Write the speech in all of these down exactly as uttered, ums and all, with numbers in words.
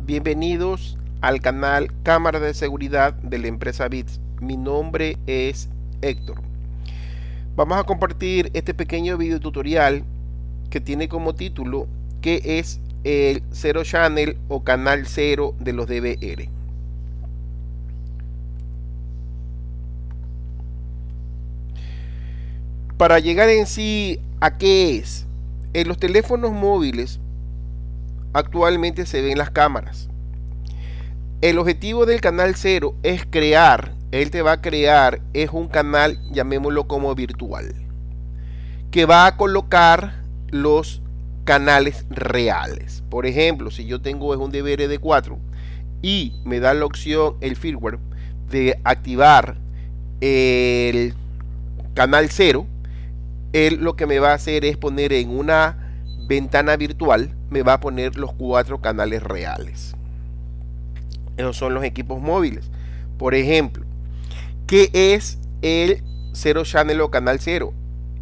Bienvenidos al canal Cámara de Seguridad de la empresa Bits. Mi nombre es Héctor. Vamos a compartir este pequeño video tutorial que tiene como título ¿qué es el Zero Channel o canal cero de los D V R? Para llegar en sí a qué es, en los teléfonos móviles actualmente se ven las cámaras. El objetivo del canal cero es crear, él te va a crear, es un canal, llamémoslo como virtual, que va a colocar los canales reales. Por ejemplo, si yo tengo es un D V R de cuatro y me da la opción, el firmware, de activar el canal cero, él lo que me va a hacer es poner en una ventana virtual, me va a poner los cuatro canales reales. Esos son los equipos móviles. Por ejemplo, ¿qué es el Zero Channel o canal cero?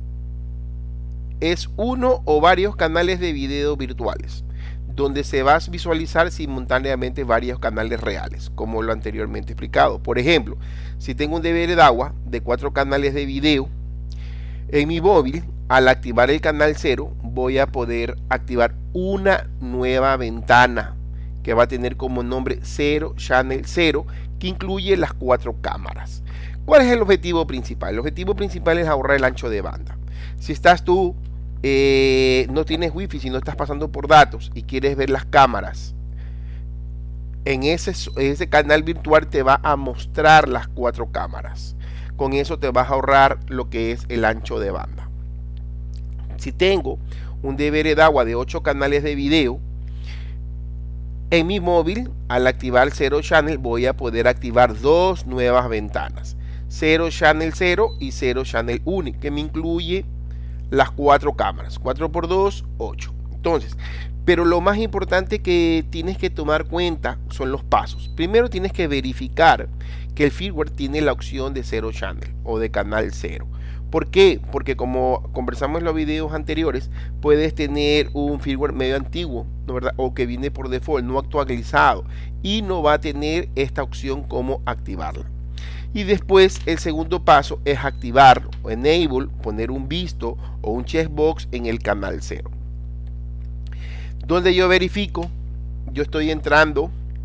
Es uno o varios canales de video virtuales, donde se va a visualizar simultáneamente varios canales reales, como lo anteriormente explicado. Por ejemplo, si tengo un D V R de agua de cuatro canales de video, en mi móvil, al activar el canal cero, voy a poder activar una nueva ventana que va a tener como nombre Zero Channel cero, que incluye las cuatro cámaras. ¿Cuál es el objetivo principal? El objetivo principal es ahorrar el ancho de banda. Si estás tú, eh, no tienes wifi, si no estás pasando por datos y quieres ver las cámaras, en ese, ese canal virtual te va a mostrar las cuatro cámaras. Con eso te vas a ahorrar lo que es el ancho de banda. Si tengo un D V R de agua de ocho canales de video, en mi móvil, al activar Zero Channel, voy a poder activar dos nuevas ventanas, Zero Channel cero y Zero Channel uno, que me incluye las cuatro cámaras, cuatro por dos, ocho. Entonces, pero lo más importante que tienes que tomar cuenta son los pasos. Primero tienes que verificar que el firmware tiene la opción de Zero Channel o de canal cero. ¿Por qué? Porque como conversamos en los videos anteriores, puedes tener un firmware medio antiguo, ¿no, verdad? O que viene por default, no actualizado, y no va a tener esta opción como activarla. Y después el segundo paso es activar o enable, poner un visto o un checkbox en el canal cero. Donde yo verifico, yo estoy entrando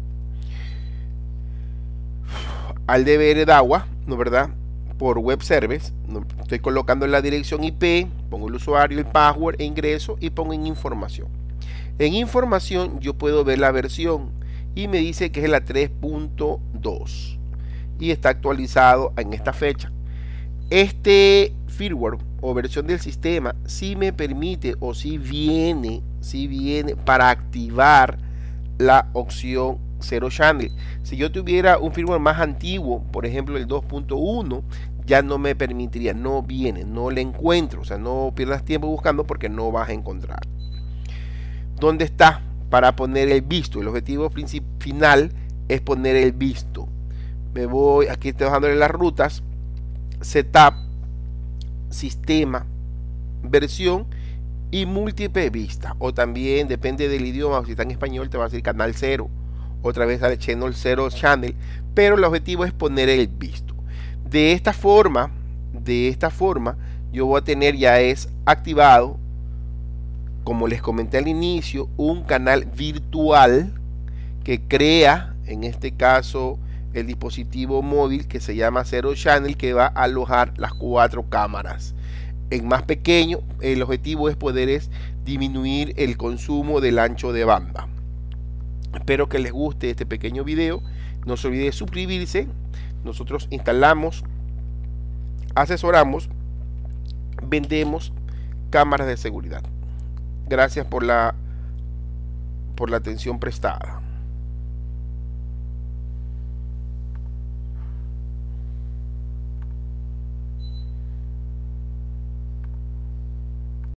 al D V R de agua, ¿no, verdad? Por web service, estoy colocando la dirección I P, pongo el usuario, el password e ingreso y pongo en información. En información yo puedo ver la versión y me dice que es la tres punto dos y está actualizado en esta fecha. Este firmware o versión del sistema sí me permite o sí viene, sí viene para activar la opción Zero Channel. Si yo tuviera un firmware más antiguo, por ejemplo el dos punto uno, ya no me permitiría, no viene, no le encuentro. O sea, no pierdas tiempo buscando porque no vas a encontrar. ¿Dónde está? Para poner el visto. El objetivo final es poner el visto. Me voy, aquí estoy dejándole las rutas, setup, sistema, versión y múltiple vista. O también depende del idioma, si está en español te va a decir canal cero. Otra vez al channel Zero Channel, pero el objetivo es poner el visto. De esta forma, de esta forma, yo voy a tener ya es activado, como les comenté al inicio, un canal virtual que crea, en este caso, el dispositivo móvil que se llama Zero Channel, que va a alojar las cuatro cámaras. En más pequeño, el objetivo es poder es disminuir el consumo del ancho de banda. Espero que les guste este pequeño video. No se olvide de suscribirse. Nosotros instalamos, asesoramos, vendemos cámaras de seguridad. Gracias por la, por la atención prestada.